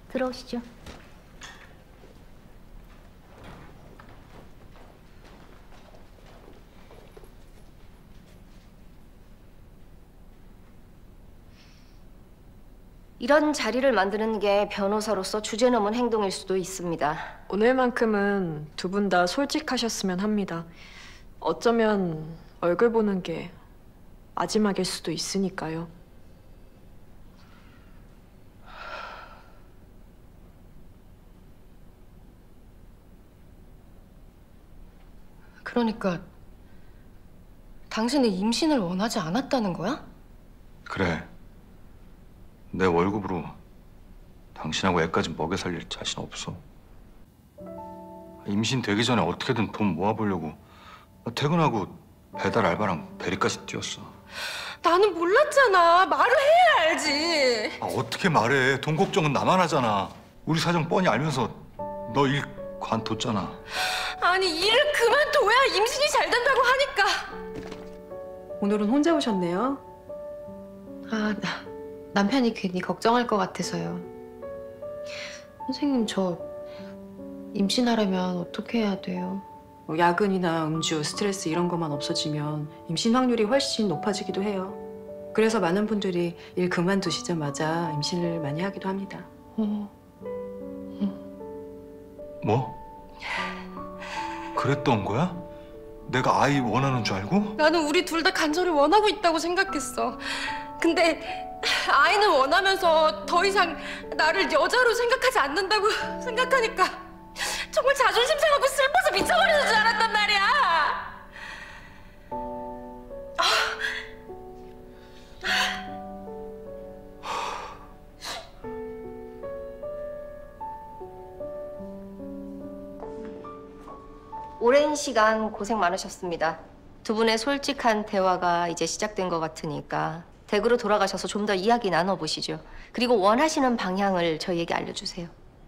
들어오시죠. 이런 자리를 만드는 게 변호사로서 주제넘은 행동일 수도 있습니다. 오늘만큼은 두 분 다 솔직하셨으면 합니다. 어쩌면 얼굴 보는 게 마지막일 수도 있으니까요. 그러니까 당신은 임신을 원하지 않았다는 거야? 그래. 내 월급으로 당신하고 애까지 먹여 살릴 자신 없어. 임신 되기 전에 어떻게든 돈 모아보려고 퇴근하고 배달 알바랑 대리까지 뛰었어. 나는 몰랐잖아. 말을 해야 알지. 어떻게 말해. 돈 걱정은 나만 하잖아. 우리 사정 뻔히 알면서 너 일 관뒀잖아. 아니 일을 그만둬야 임신이 잘 된다고 하니까. 오늘은 혼자 오셨네요. 남편이 괜히 걱정할 것 같아서요. 선생님, 저 임신하려면 어떻게 해야 돼요? 뭐 야근이나 음주, 스트레스 이런 것만 없어지면 임신 확률이 훨씬 높아지기도 해요. 그래서 많은 분들이 일 그만두시자마자 임신을 많이 하기도 합니다. 뭐? 그랬던 거야? 내가 아이 원하는 줄 알고? 나는 우리 둘 다 간절히 원하고 있다고 생각했어. 근데 아이는 원하면서 더 이상 나를 여자로 생각하지 않는다고 생각하니까 정말 자존심 상하고 슬퍼서 미쳐버리는 줄 알았단 말이야. 오랜 시간 고생 많으셨습니다. 두 분의 솔직한 대화가 이제 시작된 것 같으니까 댁으로 돌아가셔서 좀 더 이야기 나눠보시죠. 그리고 원하시는 방향을 저희에게 알려주세요.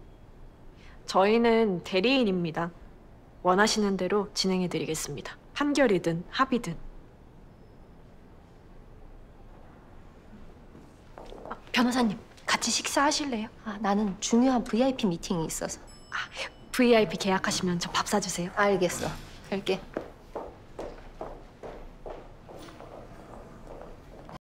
저희는 대리인입니다. 원하시는 대로 진행해드리겠습니다. 판결이든 합의든. 변호사님, 같이 식사하실래요? 나는 중요한 VIP 미팅이 있어서. VIP 계약하시면 저 밥 사주세요. 알겠어. 갈게.